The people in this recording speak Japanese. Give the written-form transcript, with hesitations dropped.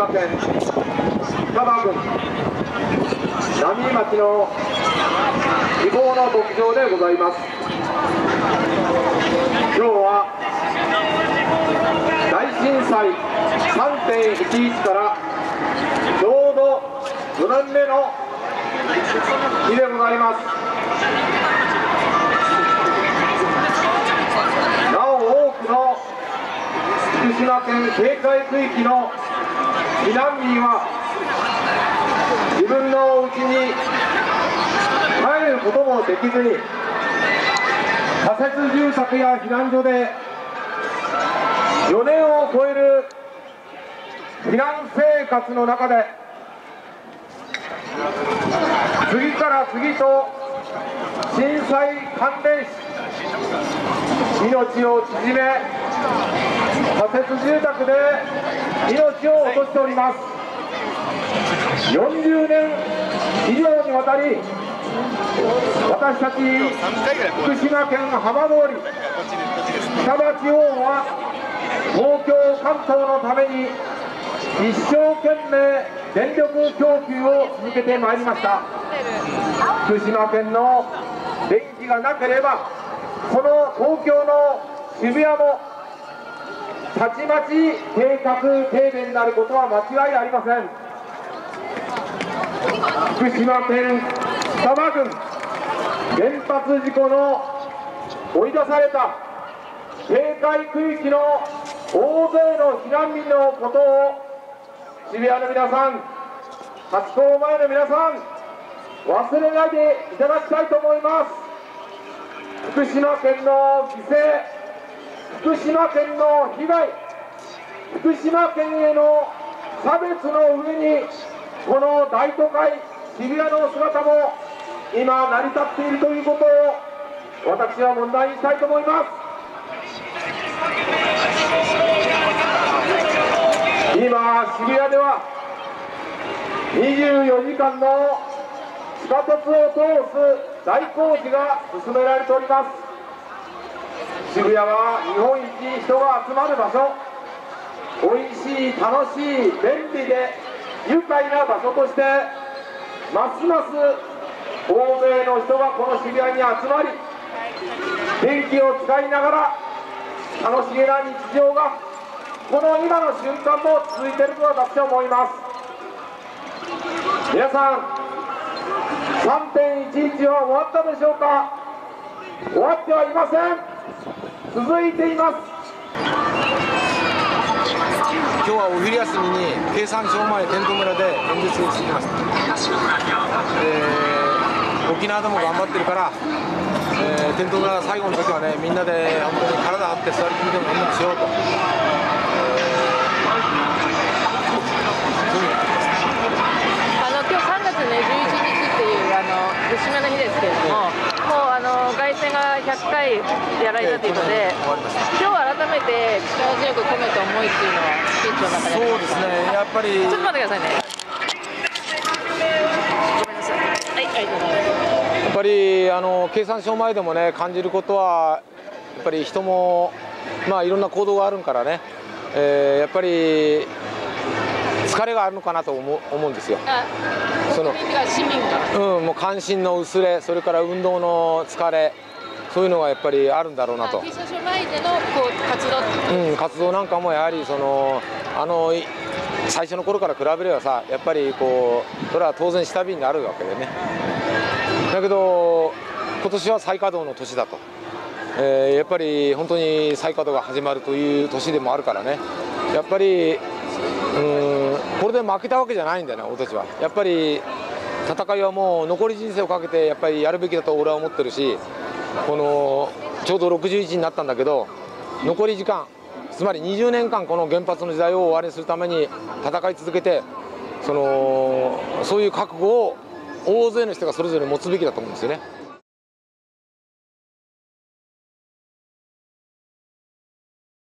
県双葉郡浪江町の希望の牧場でございます。今日は大震災 3.11 からちょうど4年目の日でございます。なお多くの福島県警戒区域の避難民は自分の家に帰ることもできずに仮設住宅や避難所で4年を超える避難生活の中で次から次と震災関連死、命を縮め仮設住宅で命を落としております。40年以上にわたり私たち福島県浜通り双葉地方は東京関東のために一生懸命電力供給を続けてまいりました。福島県の電気がなければこの東京の渋谷もたちまち計画停電になることは間違いありません。福島県双葉郡原発事故の追い出された警戒区域の大勢の避難民のことを渋谷の皆さん、ハチ公前の皆さん、忘れないでいただきたいと思います。福島県の犠牲、福島県の被害、福島県への差別の上にこの大都会渋谷の姿も今成り立っているということを私は問題にしたいと思います。今渋谷では24時間の地下鉄を通す大工事が進められております。渋谷は日本一人が集まる場所、おいしい、楽しい、便利で愉快な場所としてますます大勢の人がこの渋谷に集まり電気を使いながら楽しげな日常がこの今の瞬間も続いていると私は思います。皆さん 3.11 は終わったでしょうか。終わってはいません。続いています。 今日はお昼休みに経産省前テント村で演説にしてきました。沖縄でも頑張ってるから、テント村最後の時はね、みんなで本当に体張って座り込みでも何でもしようと、 今日3月の11日っていう節目の日ですけれども、もう凱旋が100回やられたということで、今日改めて力強く込めた思いっていうのはスピーチの中でありますか？ そうですね、やっぱりちょっと待ってくださいね。ごめんなさい。はい、ありがとうございます。 やっぱり経産省前でもね、感じることはやっぱり人もいろんな行動があるからね、やっぱり疲れがあるのかなと思うんですよ。その市民が、 もう関心の薄れ、それから運動の疲れ、そういうのがやっぱりあるんだろうなと。 経産省前での活動なんかもやはり最初の頃から比べればさ、やっぱりそれは当然下火になるわけでね。だけど今年は再稼働の年だと、やっぱり本当に再稼働が始まるという年でもあるからね、やっぱりこれで負けたわけじゃないんだよね、俺たちは。やっぱり戦いはもう残り人生をかけてやっぱりやるべきだと俺は思ってるし、ちょうど61になったんだけど、残り時間、つまり20年間この原発の時代を終わりにするために戦い続けて、そういう覚悟を大勢の人がそれぞれ持つべきだと思うんですよね。